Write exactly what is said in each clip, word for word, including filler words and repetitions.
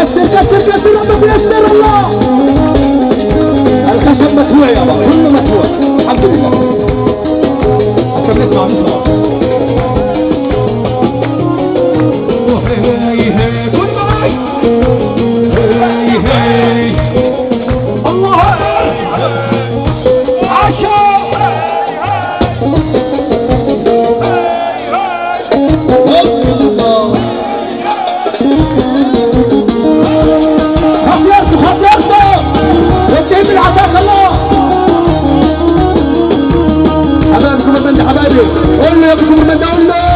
كسر كسر كسر ربك يستر الله. الخشب مدفوع يا بابا، كله مدفوع الحمد لله. عشان نسمع نسمع. هي هي كل معي. هي هي الله عاشا. خطيرته خطيرته والجيب العتاق الله. حبايبكم المندي حبايبي قول له يا ابنكم المندي قول له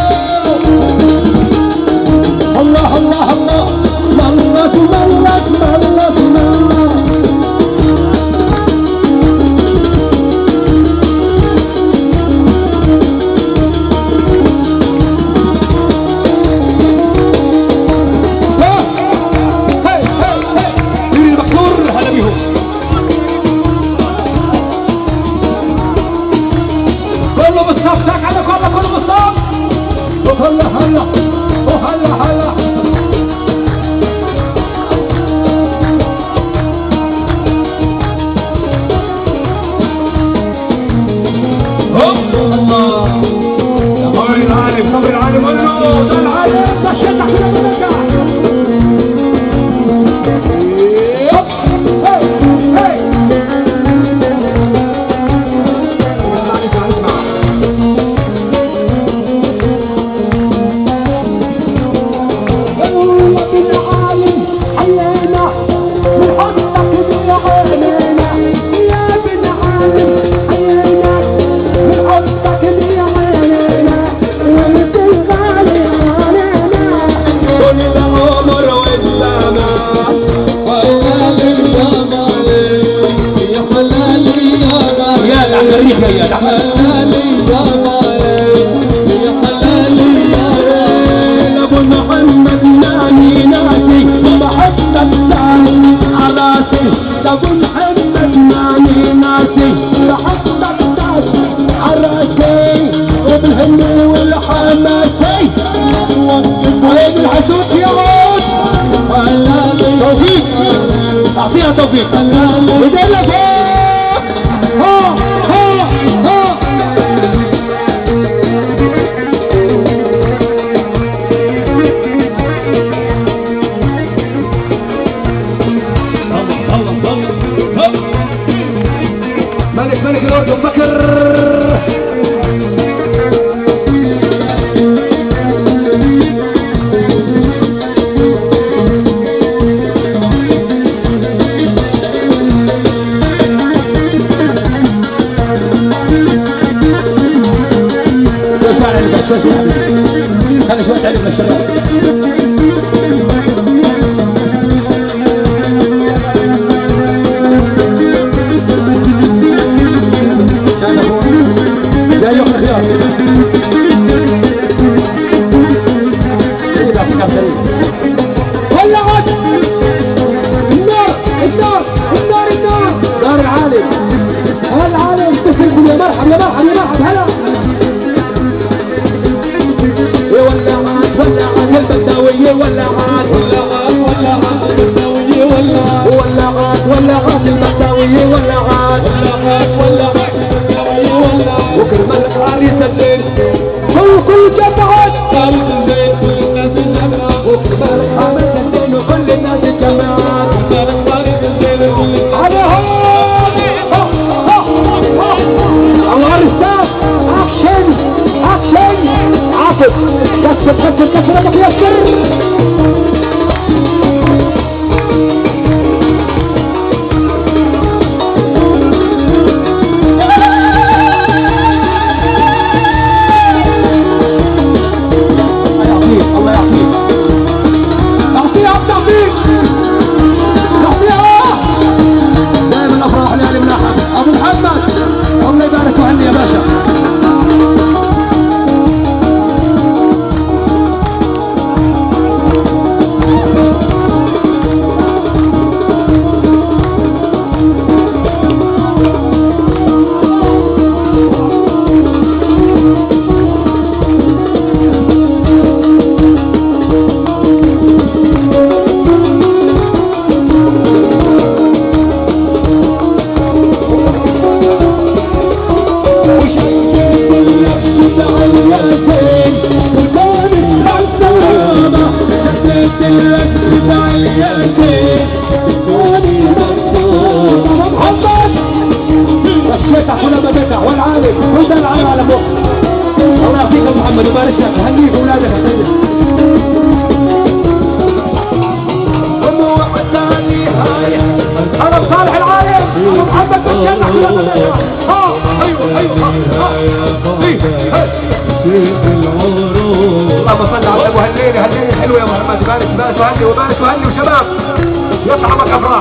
الله الله الله ملك ملك ملك ملك. هلا هلا وهلا هلا الله يا صبر العالم صبر العالم قول له ده العالم ده شدك كده بنرجع. يا يا حلالي يا غالي يا حلالي يا غالي ابو محمد ناني ناسي بحبك تاني عراسي ابو محمد ناني ناسي بحبك تاني عراسي وبالهم والحماسي وين العسوس يا ولد حلالي توفيق اعطيها توفيق حلالي بدلك ها ها ها ملك ملك الأردن بكر خلي شوية تعلم الشباب. يا يوم الخيار ولعت النار النار النار النار دار العالم العالم تسلم يا مرحب يا مرحب يا مرحب هلا ولعت ولعت البداوية ولعت ولعت ولعت البداوية ولعت ولعت ولعت البداوية ولعت ولعت ولعت البداوية ولعت وكرمال العريس الليل كل كل جمعت عريس الليل كل الناس جمعت وكرمال العريس الليل وكل الناس جمعت وكرمال عريس الليل على هادي العريسات اكشن اكشن عاطف كسر كسر كسر ابك يسر الله يعطيك الله يعطيك تعطيك تعطيها دائما الافراح ليالي مناحة ابو محمد الله يبارك وهني يا باشا. ياسين والكون مصوبة جسد لك بدع ياسين الكون مصوبة محمد الشتح ولا بدتح والعالم وده العالم على فوق الله يعطيك يا محمد وبارك لك هنيك اولادك يا سيدي انا بصالح العالم ابو محمد بالجنة ولا بدتح ها ايوه ايوه اللهم صل على ابو هالليله هالليله حلوه يا محمد بارك بارك وهني وبارك وهني وشباب يطعمك افراح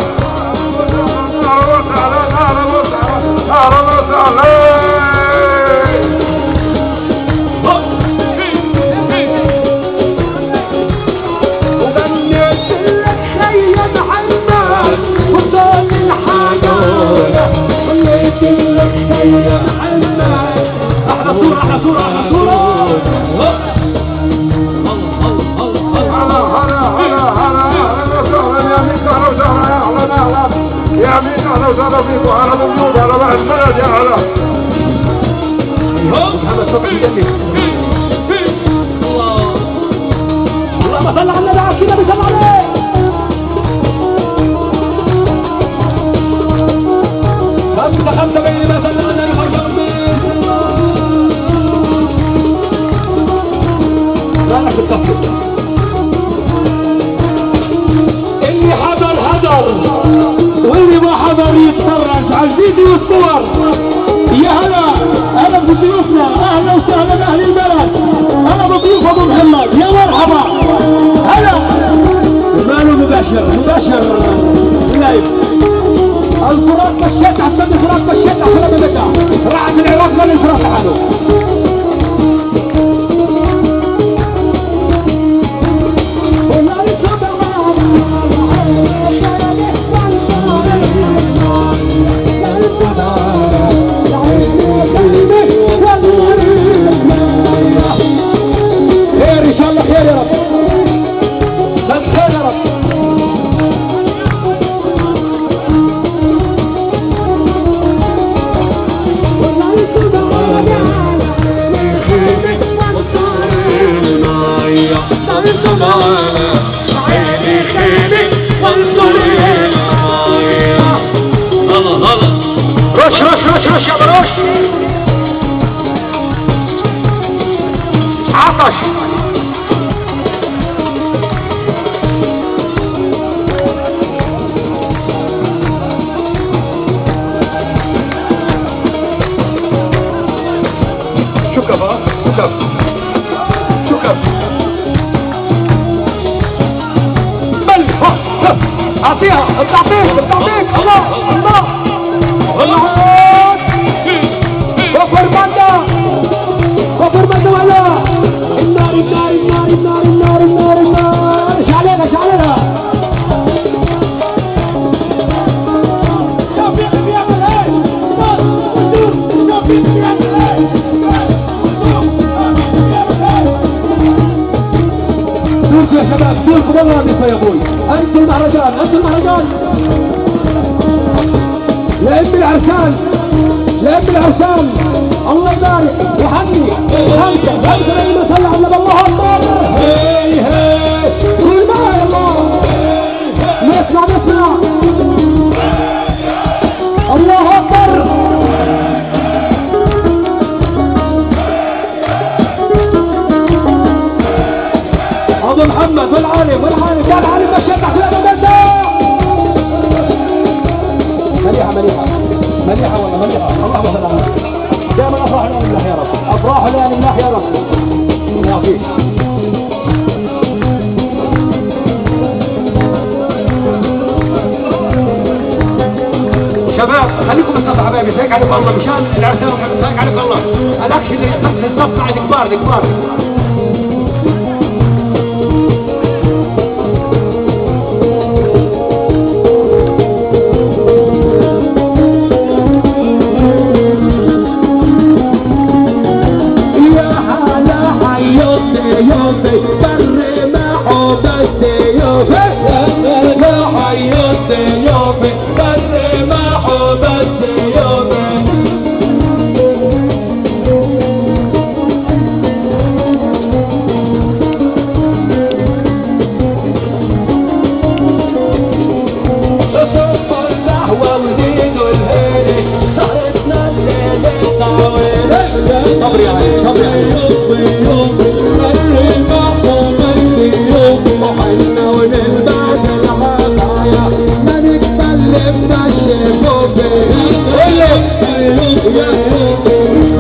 احلى صورة احلى صورة احلى صورة يا مين اهلا وسهلا فيكم على موجود على بعد البلد يا هلا محمد صبحي جميل الله اللهم صل على النبي على كده بيصلي عليه خمسة خمسة بين ما صلى على النبي لا لك التفكير اللي حضر حضر واللي ما حضر يتفرج على الفيديو والصور يا هلا اهلا بضيوفنا اهلا وسهلا باهل البلد انا بضيوف ابو محمد يا مرحبا هلا ماله مباشر مباشر لايف الفرات مشيت حتى الفرات مشيت على بدك راحت العراق من الفرات حاله خير ان شاء الله خير يا رب بس خير يا رب رش رش رش رش يا بروش عطش شكرا بقى شكرا شكرا بل اعطيها اعطيك اعطيك الله الله الله كفر مادة كفر مادة ولا النار النار النار النار النار النار النار ايش علينا ايش علينا شوفي بيعمل ايه شوفي بيعمل ايه دوركم يا شباب دوركم والله نصفى يا ابوي انتوا المهرجان انتوا المهرجان يا ابن العرسان يا ابن العرسان الله يبارك وحني خمسة خمسة لما صلى على النبي الله اكبر هي هي قول معايا الله نسمع نسمع الله اكبر ابو محمد والعالم والعالم يا العالم مشيت تحت الابد مليحة مليحة مليحة والله مليحة اللهم صل على النبي دائما افراح لا لله يا رب افراح لا لله يا رب يا اخي شباب خليكم بالصف حبايبي سايق عليكم الله مشان العرسان وحبيبي سايق عليكم الله الاكشن اللي الصف قاعد كبار كبار صبري يا علي صبري يا علي وحنا ونلبس العطايا ما نتكلم نشف وبيه